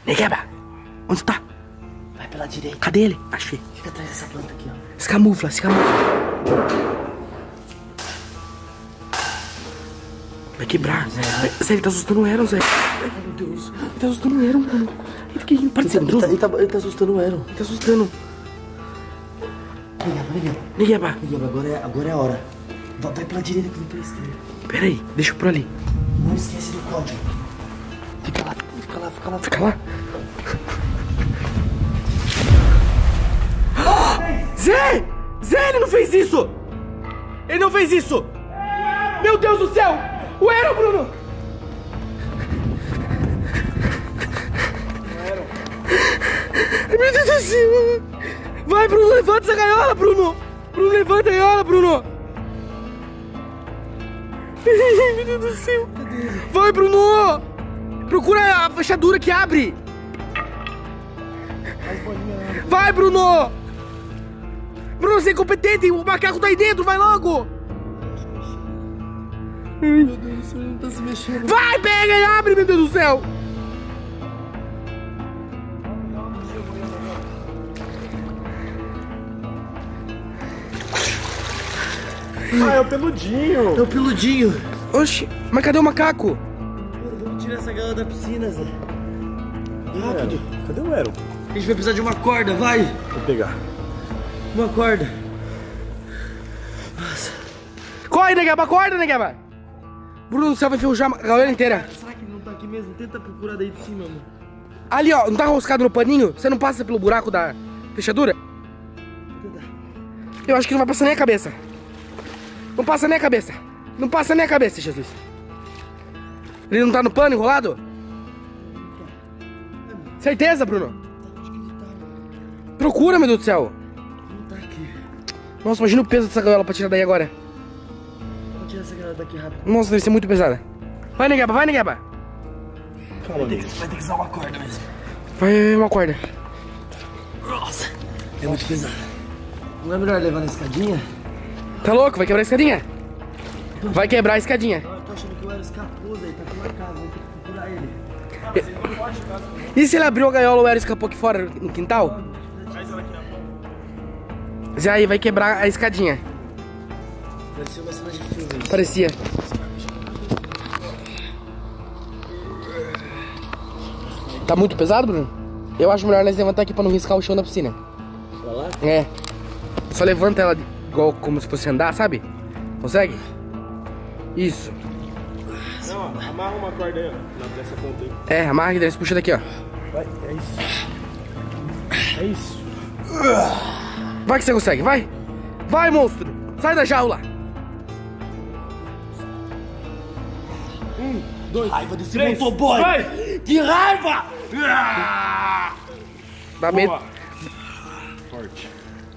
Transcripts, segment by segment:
Negueba, onde você tá? Vai pela direita. Cadê ele? Achei. Fica atrás dessa planta aqui, ó. Se camufla, se camufla. Vai quebrar. Zé, ele tá assustando o Aaron, Zé. Ai, meu Deus. Ele tá assustando o Aaron, mano. Ele fica indo. Para de ser Ele tá assustando o Aaron. Ele tá assustando. Negueba. Negueba. Agora é a hora. Vai pela direita que vem pela esquerda. Pera aí, deixa eu por ali. Não esquece do código. Fica lá. Fica lá. Zé! Zé, ele não fez isso! Ele não fez isso! Meu Deus do céu! O Aaron, Bruno! Meu Deus do céu! Vai, Bruno, levanta essa gaiola, Bruno! Bruno, levanta a gaiola, Bruno! Meu Deus do céu! Vai, Bruno! Procura a fechadura que abre! Vai, Bruno! Bruno, você é incompetente! O macaco tá aí dentro, vai logo! Meu Deus do céu, ele não tá se mexendo. Vai, pega e abre, meu Deus do céu! Ah, é o peludinho. É o peludinho. Oxi, mas cadê o macaco? Vamos tirar essa gaiola da piscina, Zé. Rápido. Cadê o Aaron? A gente vai precisar de uma corda, vai. Vou pegar. Uma corda. Corre, Negueba, acorda, Negueba! Bruno do céu vai enferrujar a galera inteira. Será que ele não tá aqui mesmo? Tenta procurar daí de cima, mano. Ali, ó, não tá enroscado no paninho? Você não passa pelo buraco da fechadura? Eu acho que não vai passar nem a cabeça. Não passa nem a cabeça. Não passa nem a cabeça, Jesus. Ele não tá no pano enrolado? Certeza, Bruno? Procura, meu Deus do céu. Não tá aqui. Nossa, imagina o peso dessa gaiola pra tirar daí agora. Vamos tirar essa gaiola daqui rápido. Nossa, deve ser muito pesada. Vai, Negueba, vai, Negueba. Calma, Vai ter que usar uma corda mesmo. Vai, uma corda. Nossa, é muito pesado. Não é melhor levar na escadinha? Tá louco? Vai quebrar a escadinha? Vai quebrar a escadinha. Eu tô achando que o Aaron escapou, Zé. Tá aqui na casa, vou ter que procurar ele. E se ele abriu a gaiola, o Aaron escapou aqui fora no quintal? Já aí, vai quebrar a escadinha. Parecia uma cena de filme. Parecia. Tá muito pesado, Bruno? Eu acho melhor nós levantar aqui pra não riscar o chão da piscina. Pra lá? É. Só levanta ela igual como se fosse andar, sabe? Consegue? Isso. Não, amarra uma corda aí, ó, nessa ponta aí. É, amarra aqui dentro, puxa daqui, ó. Vai, é isso. É isso. Vai que você consegue, vai! Vai, monstro! Sai da jaula! 1, 2, Raiva desse 3, motoboy! vai! Que raiva! Dá medo. Boa. Forte.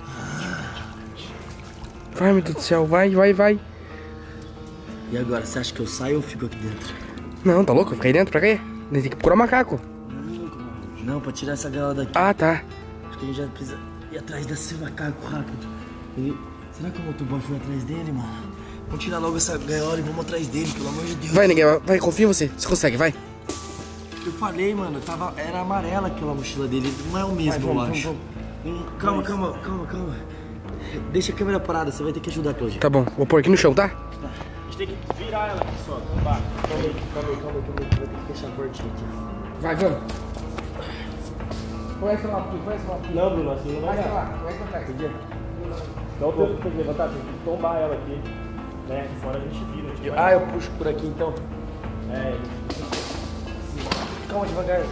Vai, meu Deus do céu, vai, vai, vai. E agora, você acha que eu saio ou fico aqui dentro? Não, tá louco? Fica aí dentro, pra quê? Tem que procurar o macaco. Não, pra tirar essa gaiola daqui. Ah, tá. Acho que a gente já precisa ir atrás desse macaco rápido. Será que o motoboy foi atrás dele, mano? Vamos tirar logo essa gaiola e vamos atrás dele, pelo amor de Deus. Vai, Negueba, vai, confia em você. Você consegue, vai. Eu falei, mano, era amarela aquela mochila dele. Não é o mesmo, eu acho. Calma. Deixa a câmera parada, você vai ter que ajudar, Claudio. Tá bom, vou pôr aqui no chão, tá? A gente tem que virar ela aqui só, tombar. Calma aí, que eu vou ter que fechar a portinha aqui. Vai, vamos. Põe essa lá, põe essa lá. Não, Bruno, assim não vai Vai dar. lá, vai pra trás. Então tem que levantar, tem que tombar ela aqui. Né? Fora a gente vira. A gente vai... Ah, eu puxo por aqui então. É, Calma devagar.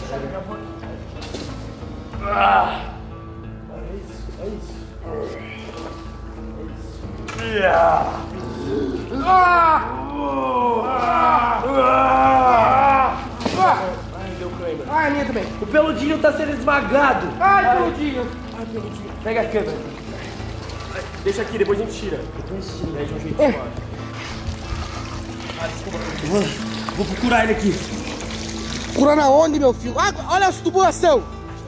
é isso. Ai, deu câimbra. Ai, a minha também. O peludinho tá sendo esmagado. Ai, peludinho. Pega a câmera. Deixa aqui, depois a gente tira. Daí de um jeito suave. Vou procurar ele aqui. Procurando aonde, meu filho? Ah, olha as tubulação.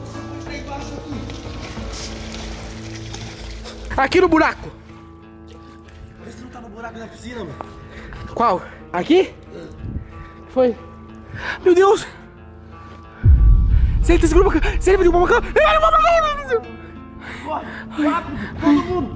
Aqui no buraco. Vê se não tá no buraco da piscina, mano. Qual? Aqui? Foi. Meu Deus. Se ele tá segurando o macaco, se ele vai derrubar o macaco, ele vai derrubar o macaco. Corre, rápido, todo mundo.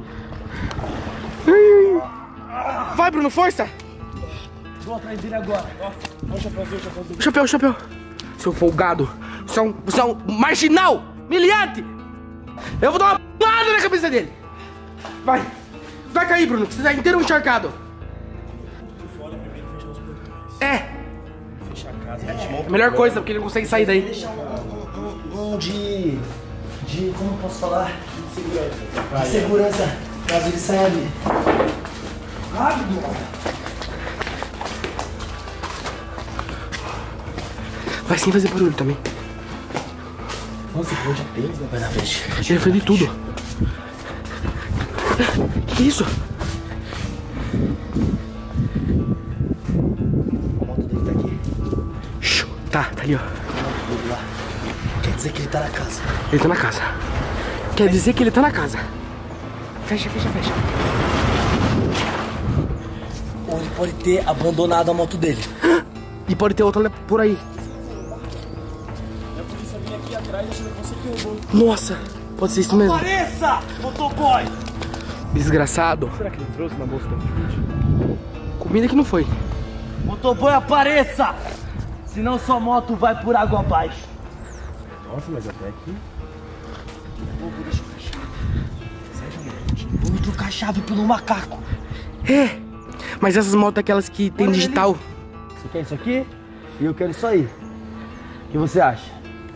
Vai, Bruno, força. Vou atrás dele agora. Olha o chapéuzinho. O chapéu. Seu folgado. Você é um marginal, humilhante. Eu vou dar uma porrada na cabeça dele. Vai cair, Bruno, que você tá inteiro encharcado. Por fora, primeiro fechar os portões. É. Fechar a casa, a gente monta. A melhor coisa, porque ele não consegue sair daí. Deixa um de... Como eu posso falar? De segurança. Caso ele saia ali. Rápido, mano. Vai sem fazer barulho também. Nossa, esse pão já tênis, né? Vai na frente. Ele foi de tudo. Que é isso? A moto dele tá aqui. Shhh, tá ali, ó. A moto dele lá. Quer dizer que ele tá na casa. Ele tá na casa. Quer dizer que ele tá na casa. Fecha. Ou ele pode ter abandonado a moto dele. E pode ter outra por aí. E a polícia vinha aqui atrás achando que você que roubou. Nossa, pode ser isso mesmo. Apareça, motoboy! Desgraçado. Será que ele trouxe na bolsa da iFood? Comida que não foi. Motoboy, apareça! Senão sua moto vai por água abaixo. Nossa, mas até aqui. Vou deixar a chave. Vamos trocar a chave pelo macaco. É. Mas essas motos é aquelas que tem Olha digital. Você quer isso aqui? E eu quero isso aí. O que você acha?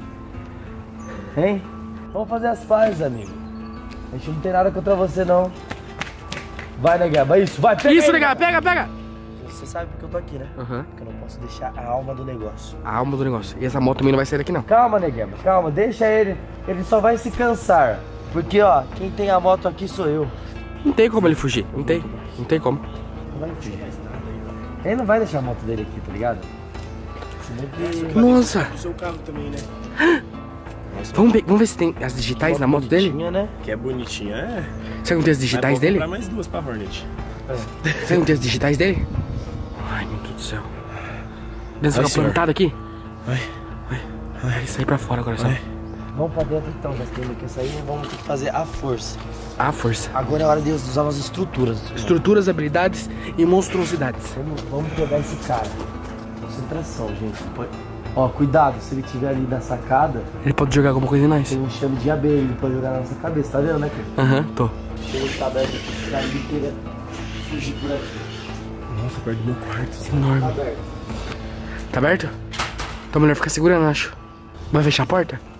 Hein? Vamos fazer as pazes, amigo. A gente não tem nada contra você, não. Vai, Negueba, isso, vai, pega Isso, aí, legal, pega. Você sabe porque eu tô aqui, né? Aham. Porque eu não posso deixar a alma do negócio. A alma do negócio. E essa moto também não vai sair daqui, não. Calma, Negueba, calma, deixa ele. Ele só vai se cansar. Porque, ó, quem tem a moto aqui sou eu. Não tem como ele fugir. Não tem como. Não vai fugir. Ele não vai deixar a moto dele aqui, tá ligado? Senão que... Nossa. O seu carro também, né? Vamos ver se tem as digitais na moto dele. Bonitinha, né? Que é bonitinha, é. Será que não tem as digitais Vou dele? comprar mais duas pra Hornet. Será que não tem as digitais dele? Ai, meu Deus do céu. Deve Vai, ficar senhor. plantado aqui? Vai. Vai sair pra fora agora, só. Vamos pra dentro então, já que ele quer sair, vamos ter que fazer a força. Ah, força. Agora é hora de usar as estruturas. Estruturas, habilidades e monstruosidades. Vamos pegar esse cara. Concentração, gente. Ó, cuidado, se ele estiver ali na sacada, Ele pode jogar alguma coisa em nós? tem um enxame de abelha, ele pode jogar na nossa cabeça, tá vendo, né, cara? Aham, tô. Ele tá aberto aqui, esse cara ele queira fugir por aqui. Nossa, perto do meu quarto. Enorme. Tá aberto. Tá aberto? Então melhor ficar segurando, acho. Vai fechar a porta?